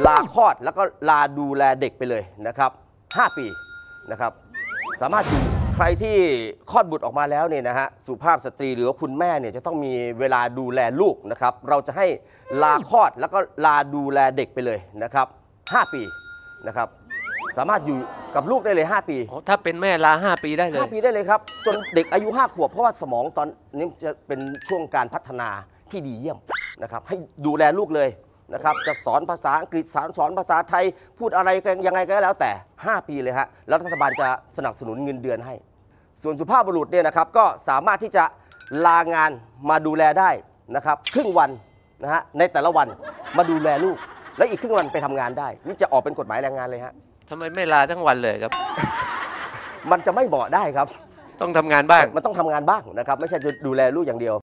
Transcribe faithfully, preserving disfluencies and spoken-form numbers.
ลาคลอดแล้วก็ลาดูแลเด็กไปเลยนะครับห้าปีนะครับสามารถอยู่ใครที่คลอดบุตรออกมาแล้วเนี่ยนะฮะสุภาพสตรีหรือว่าคุณแม่เนี่ยจะต้องมีเวลาดูแลลูกนะครับเราจะให้ลาคลอดแล้วก็ลาดูแลเด็กไปเลยนะครับห้าปีนะครับสามารถอยู่กับลูกได้เลยห้าปีถ้าเป็นแม่ลาห้าปีได้เลยห้าปีได้เลยครับจนเด็กอายุห้าขวบเพราะว่าสมองตอนนี้จะเป็นช่วงการพัฒนาที่ดีเยี่ยมนะครับให้ดูแลลูกเลยนะครับจะสอนภาษาอังกฤษสอนสอนภาษาไทยพูดอะไรกันยังไงก็แล้วแต่ห้าปีเลยฮะแล้วรัฐบาลจะสนับสนุนเงินเดือนให้ส่วนสุภาพบุรุษเนี่ยนะครับก็สามารถที่จะลางานมาดูแลได้นะครับครึ่งวันนะฮะในแต่ละวันมาดูแลลูกแล้วอีกครึ่งวันไปทำงานได้นี่จะออกเป็นกฎหมายแรงงานเลยฮะทำไมไม่ลาทั้งวันเลยครับมันจะไม่เหมาะได้ครับต้องทำงานบ้างมันต้องทำงานบ้างนะครับไม่ใช่จะดูแลลูกอย่างเดียว